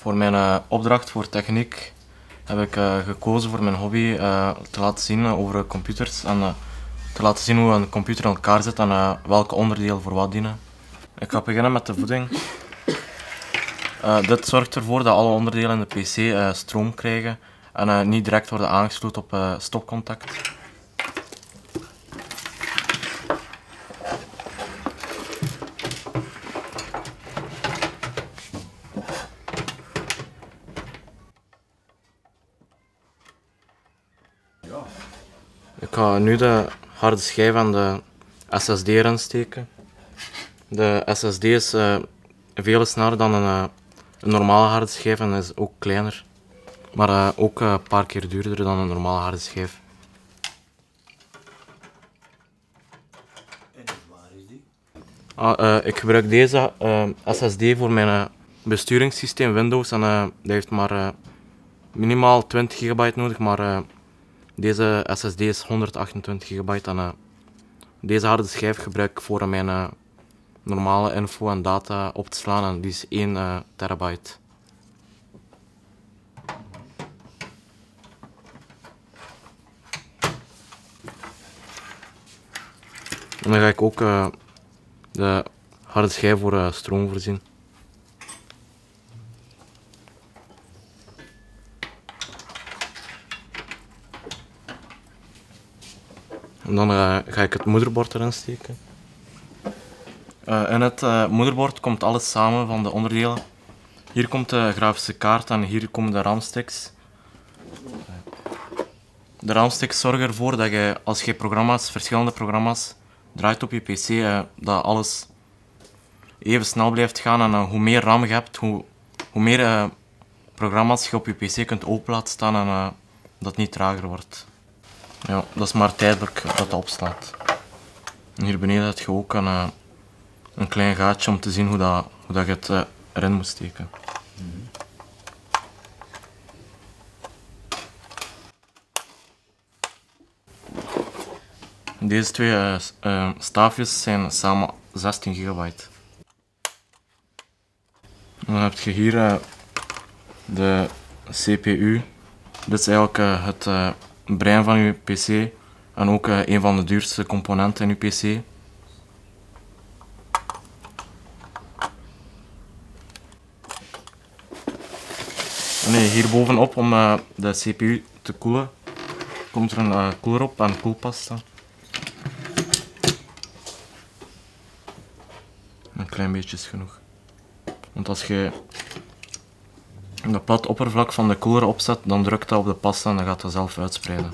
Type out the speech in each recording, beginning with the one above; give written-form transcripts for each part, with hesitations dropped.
Voor mijn opdracht voor techniek heb ik gekozen voor mijn hobby te laten zien over computers en te laten zien hoe een computer in elkaar zit en welke onderdelen voor wat dienen. Ik ga beginnen met de voeding. Dit zorgt ervoor dat alle onderdelen in de PC stroom krijgen en niet direct worden aangesloten op stopcontact. Ik ga nu de harde schijf aan de SSD erin steken. De SSD is veel sneller dan een normale harde schijf en is ook kleiner. Maar ook een paar keer duurder dan een normale harde schijf. En hoe zwaar is die? Ik gebruik deze SSD voor mijn besturingssysteem Windows en dat heeft maar minimaal 20 GB nodig, maar deze SSD is 128 GB en deze harde schijf gebruik ik voor mijn normale info en data op te slaan en die is 1 terabyte. En dan ga ik ook de harde schijf voor stroom voorzien. En dan ga ik het moederbord erin steken. In het moederbord komt alles samen van de onderdelen. Hier komt de grafische kaart en hier komen de RAM-sticks. De RAM-sticks zorgen ervoor dat je, als je verschillende programma's draait op je PC, dat alles even snel blijft gaan. En hoe meer RAM je hebt, hoe meer programma's je op je PC kunt open laten staan en dat het niet trager wordt. Ja, dat is maar tijdelijk dat het opslaat. En hier beneden heb je ook een klein gaatje om te zien hoe je het erin moet steken. Deze twee staafjes zijn samen 16 GB. Dan heb je hier de CPU. Dit is eigenlijk het brein van je PC en ook een van de duurste componenten in je PC. En hier bovenop, om de CPU te koelen, komt er een koeler op en koelpasta. Een klein beetje is genoeg. Want als je het plat oppervlak van de koeler opzet, dan drukt dat op de pasta en dan gaat dat zelf uitspreiden.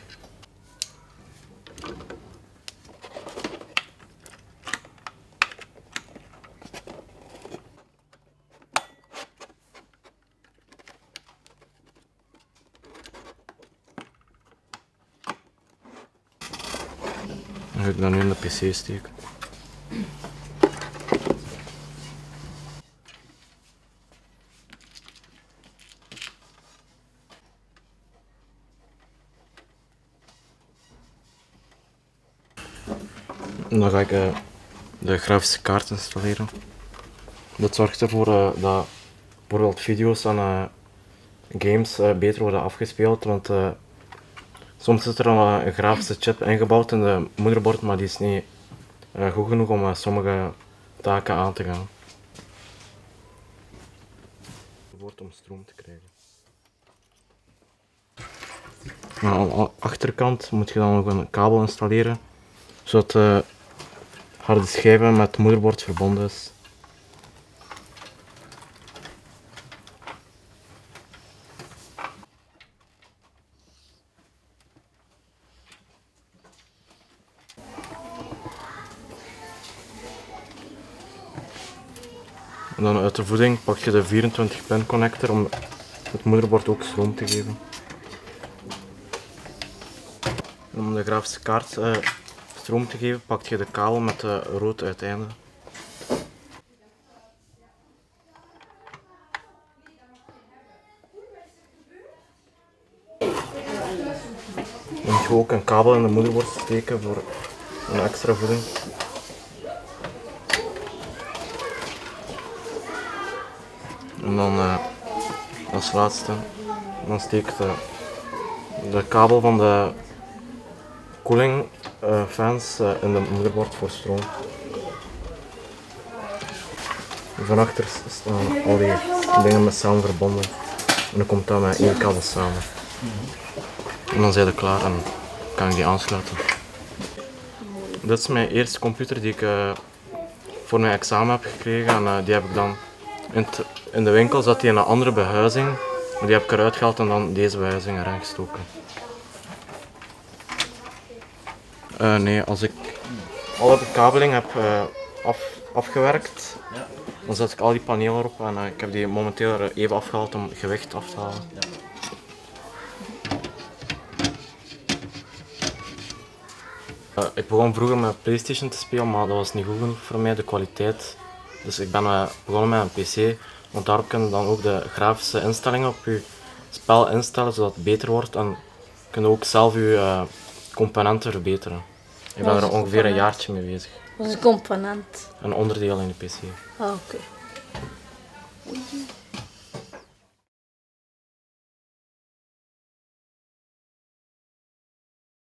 Dan ga ik dat nu in de PC steken. En dan ga ik de grafische kaart installeren. Dat zorgt ervoor dat bijvoorbeeld video's en games beter worden afgespeeld, want soms zit er al een grafische chip ingebouwd in de moederbord, maar die is niet goed genoeg om sommige taken aan te gaan. Om stroom te krijgen. Aan de achterkant moet je dan nog een kabel installeren, zodat de harde schijven met het moederbord verbonden is. En dan uit de voeding pak je de 24-pin connector om het moederbord ook stroom te geven. En om de grafische kaart stroom te geven, pak je de kabel met de rood uiteinde. Dan moet je ook een kabel in de moederbord steken voor een extra voeding. En dan als laatste. Dan steek ik de kabel van de koeling fans in de moederbord voor stroom. Van achter staan al die dingen met samen verbonden. En dan komt dat met één kabel samen. En dan zijn we klaar en kan ik die aansluiten. Dit is mijn eerste computer die ik voor mijn examen heb gekregen. En die heb ik dan in de winkel zat die in een andere behuizing. Maar die heb ik eruit gehaald en dan deze behuizing erin gestoken. Nee, als ik alle bekabeling heb afgewerkt, dan zet ik al die panelen erop en ik heb die momenteel er even afgehaald om gewicht af te halen. Ik begon vroeger met PlayStation te spelen, maar dat was niet goed genoeg voor mij, de kwaliteit. Dus ik ben begonnen met een PC, want daarop kun je dan ook de grafische instellingen op je spel instellen, zodat het beter wordt. En kun je ook zelf je componenten verbeteren. Ik ben er ongeveer een jaartje mee bezig. Wat is een component? Een onderdeel in de PC. Ah, oké.